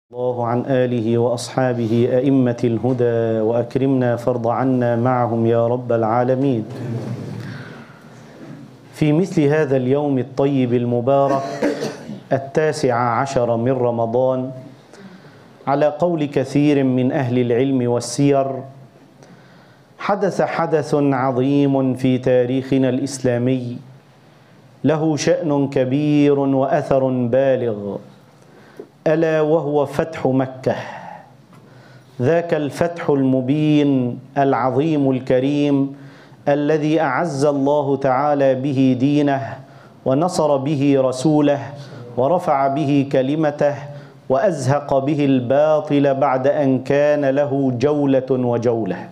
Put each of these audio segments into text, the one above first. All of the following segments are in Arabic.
الله عن آله وأصحابه أئمة الهدى وأكرمنا فرض عنا معهم يا رب العالمين. في مثل هذا اليوم الطيب المبارك 19 من رمضان، على قول كثير من أهل العلم والسير، حدث حدث عظيم في تاريخنا الإسلامي له شأن كبير وأثر بالغ، ألا وهو فتح مكة، ذاك الفتح المبين العظيم الكريم الذي أعز الله تعالى به دينه ونصر به رسوله ورفع به كلمته وأزهق به الباطل بعد أن كان له جولة وجولة.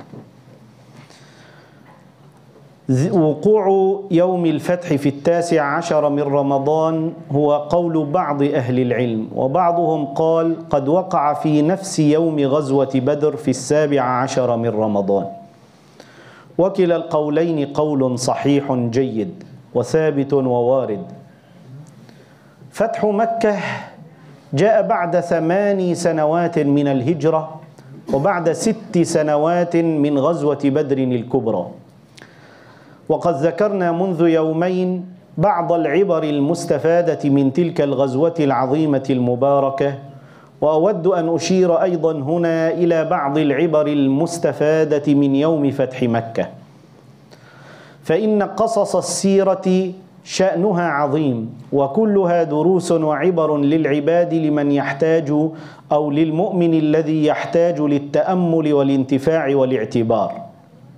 وقوع يوم الفتح في 19 من رمضان هو قول بعض أهل العلم، وبعضهم قال قد وقع في نفس يوم غزوة بدر في 17 من رمضان. وكلا القولين قول صحيح جيد وثابت ووارد. فتح مكة جاء بعد 8 سنوات من الهجرة وبعد 6 سنوات من غزوة بدر الكبرى، وقد ذكرنا منذ يومين بعض العبر المستفادة من تلك الغزوة العظيمة المباركة، وأود أن أشير أيضا هنا إلى بعض العبر المستفادة من يوم فتح مكة. فإن قصص السيرة شأنها عظيم، وكلها دروس وعبر للعباد لمن يحتاج أو للمؤمن الذي يحتاج للتأمل والانتفاع والاعتبار.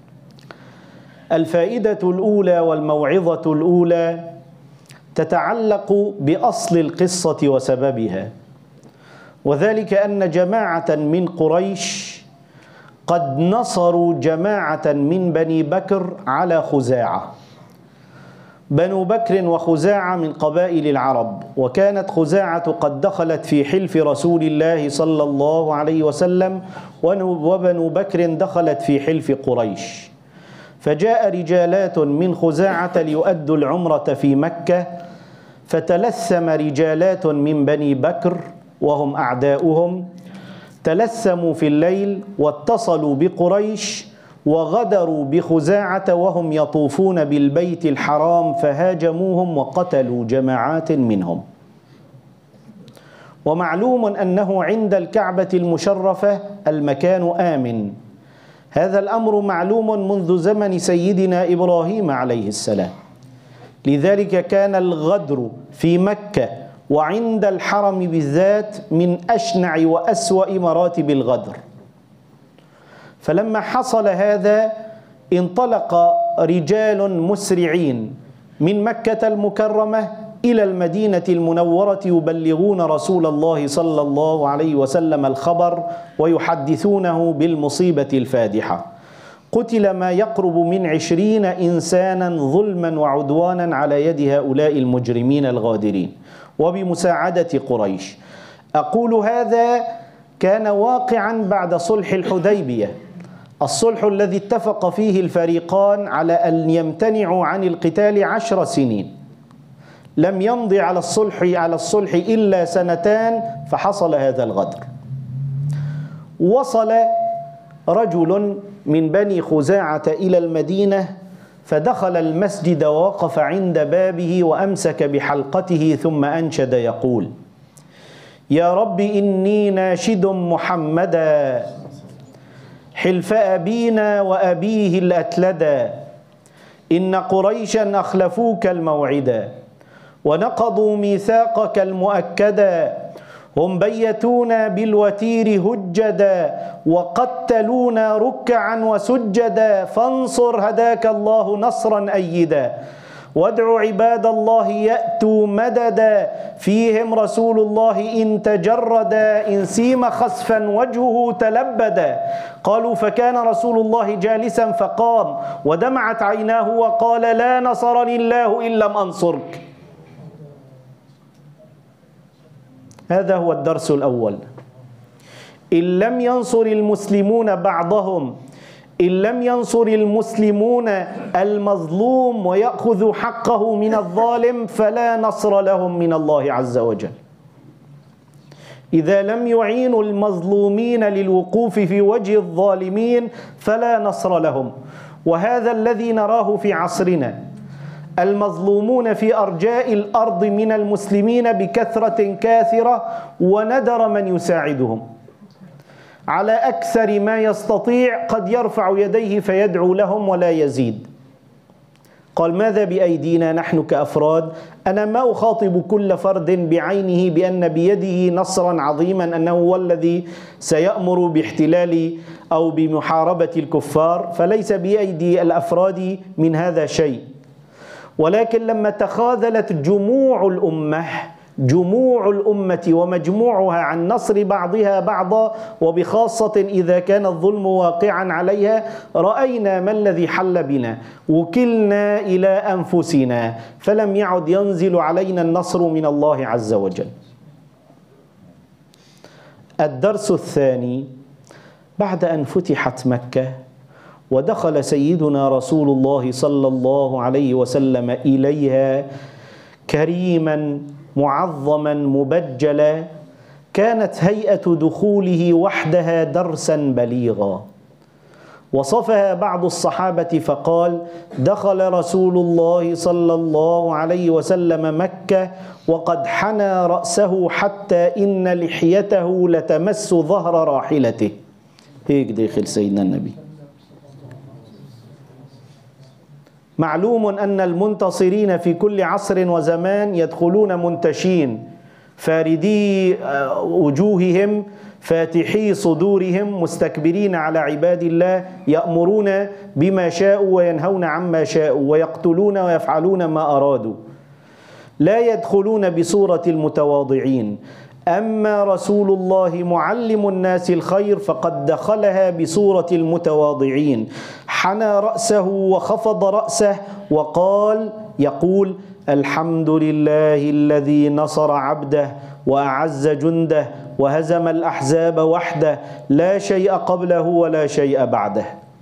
الفائدة الأولى والموعظة الأولى تتعلق بأصل القصة وسببها، وذلك أن جماعة من قريش قد نصروا جماعة من بني بكر على خزاعة. بنو بكر وخزاعة من قبائل العرب، وكانت خزاعة قد دخلت في حلف رسول الله صلى الله عليه وسلم، وبنو بكر دخلت في حلف قريش. فجاء رجالات من خزاعة ليؤدوا العمرة في مكة، فتلثم رجالات من بني بكر وهم أعداؤهم، تلثموا في الليل واتصلوا بقريش وغدروا بخزاعة وهم يطوفون بالبيت الحرام، فهاجموهم وقتلوا جماعات منهم. ومعلوم أنه عند الكعبة المشرفة المكان آمن، هذا الأمر معلوم منذ زمن سيدنا إبراهيم عليه السلام، لذلك كان الغدر في مكة وعند الحرم بالذات من أشنع وأسوأ مراتب الغدر. فلما حصل هذا انطلق رجال مسرعين من مكة المكرمة إلى المدينة المنورة يبلغون رسول الله صلى الله عليه وسلم الخبر ويحدثونه بالمصيبة الفادحة. قتل ما يقرب من 20 إنسانا ظلما وعدوانا على يد هؤلاء المجرمين الغادرين وبمساعدة قريش. أقول هذا كان واقعا بعد صلح الحديبية، الصلح الذي اتفق فيه الفريقان على أن يمتنعوا عن القتال 10 سنين. لم يمضي على الصلح إلا 2 فحصل هذا الغدر. وصل رجل من بني خزاعة إلى المدينة، فدخل المسجد ووقف عند بابه وأمسك بحلقته ثم أنشد يقول: يا رب إني ناشد محمدا حلف أبينا وأبيه الأتلدا، إن قريشا أخلفوك الموعدا ونقضوا ميثاقك المؤكدا، هم بيتونا بالوتير هجدا وقتلونا ركعا وسجدا، فانصر هداك الله نصرا أيدا، وادع عباد الله يأتوا مددا، فيهم رسول الله إن تجردا، إن سيم خسفا وجهه تلبدا. قالوا فكان رسول الله جالسا فقام ودمعت عيناه وقال: لا نصرني الله إن لم أنصرك. هذا هو الدرس الأول. إن لم ينصر المسلمون بعضهم، إن لم ينصر المسلمون المظلوم ويأخذ حقه من الظالم، فلا نصر لهم من الله عز وجل. إذا لم يعينوا المظلومين للوقوف في وجه الظالمين فلا نصر لهم. وهذا الذي نراه في عصرنا، المظلومون في أرجاء الأرض من المسلمين بكثرة كاثرة، وندر من يساعدهم. على أكثر ما يستطيع قد يرفع يديه فيدعو لهم ولا يزيد. قال: ماذا بأيدينا نحن كأفراد؟ أنا ما أخاطب كل فرد بعينه بأن بيده نصرا عظيما، أنه هو الذي سيأمر باحتلال أو بمحاربة الكفار، فليس بأيدي الأفراد من هذا شيء. ولكن لما تخاذلت جموع الأمة ومجموعها عن نصر بعضها بعضا، وبخاصة إذا كان الظلم واقعا عليها، رأينا ما الذي حل بنا، وكلنا إلى أنفسنا، فلم يعد ينزل علينا النصر من الله عز وجل. الدرس الثاني: بعد أن فتحت مكة ودخل سيدنا رسول الله صلى الله عليه وسلم إليها كريما معظما مبجلا، كانت هيئة دخوله وحدها درسا بليغا. وصفها بعض الصحابة فقال: دخل رسول الله صلى الله عليه وسلم مكة وقد حنى رأسه حتى إن لحيته لتمس ظهر راحلته. هيك داخل سيدنا النبي. معلوم أن المنتصرين في كل عصر وزمان يدخلون منتشين، فاردي وجوههم، فاتحي صدورهم، مستكبرين على عباد الله، يأمرون بما شاءوا وينهون عما شاءوا، ويقتلون ويفعلون ما أرادوا. لا يدخلون بصورة المتواضعين. أما رسول الله معلم الناس الخير فقد دخلها بصورة المتواضعين، حنى رأسه وخفض رأسه وقال: يقول: الحمد لله الذي نصر عبده وأعز جنده وهزم الأحزاب وحده، لا شيء قبله ولا شيء بعده.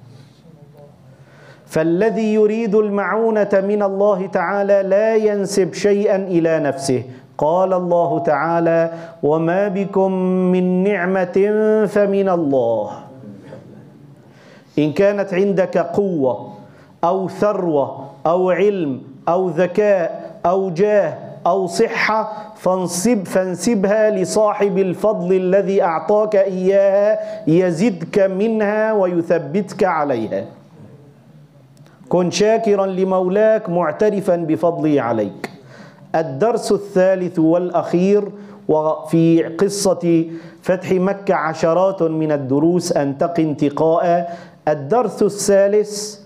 فالذي يريد المعونة من الله تعالى لا ينسب شيئا إلى نفسه. قال الله تعالى: وما بكم من نعمة فمن الله. إن كانت عندك قوة أو ثروة أو علم أو ذكاء أو جاه أو صحة فانسبها لصاحب الفضل الذي أعطاك إياها، يزدك منها ويثبتك عليها. كن شاكرا لمولاك معترفا بفضله عليك. الدرس الثالث والأخير، وفي قصة فتح مكة عشرات من الدروس أنتقي انتقاء. الدرس الثالث: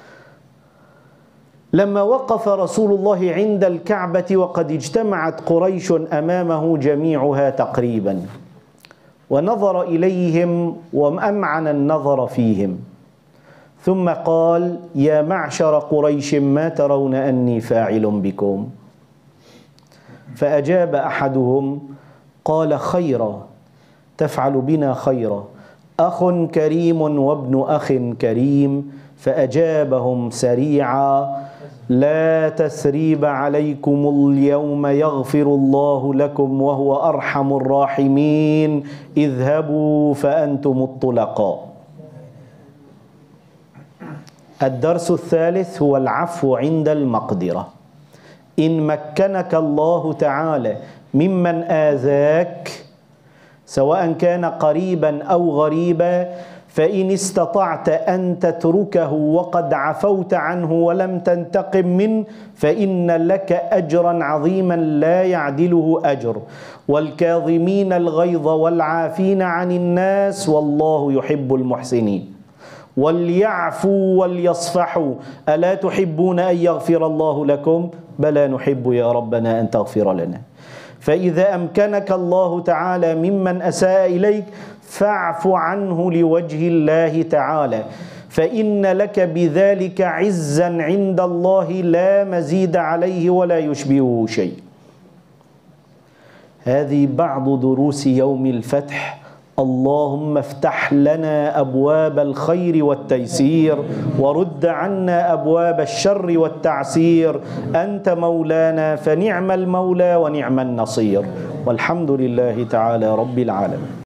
لما وقف رسول الله عند الكعبة وقد اجتمعت قريش أمامه جميعها تقريبا، ونظر إليهم وأمعن النظر فيهم، ثم قال: يا معشر قريش ما ترون أني فاعل بكم؟ فأجاب أحدهم قال: خيرا، تفعل بنا خيرا، أخ كريم وابن أخ كريم. فأجابهم سريعا: لا تثريب عليكم اليوم يغفر الله لكم وهو أرحم الراحمين، اذهبوا فأنتم الطلقاء. الدرس الثالث هو العفو عند المقدرة. إن مكنك الله تعالى ممن آذاك سواء كان قريبا أو غريبا، فإن استطعت أن تتركه وقد عفوت عنه ولم تنتقم منه فإن لك أجرا عظيما لا يعدله أجر. والكاظمين الغيظ والعافين عن الناس والله يحب المحسنين. وليعفوا وليصفحوا ألا تحبون أن يغفر الله لكم؟ بلى نحب يا ربنا أن تغفر لنا. فإذا أمكنك الله تعالى ممن أساء إليك فاعف عنه لوجه الله تعالى، فإن لك بذلك عزا عند الله لا مزيد عليه ولا يشبهه شيء. هذه بعض دروس يوم الفتح. اللهم افتح لنا أبواب الخير والتيسير ورد عنا أبواب الشر والتعسير. أنت مولانا فنعم المولى ونعم النصير، والحمد لله تعالى رب العالمين.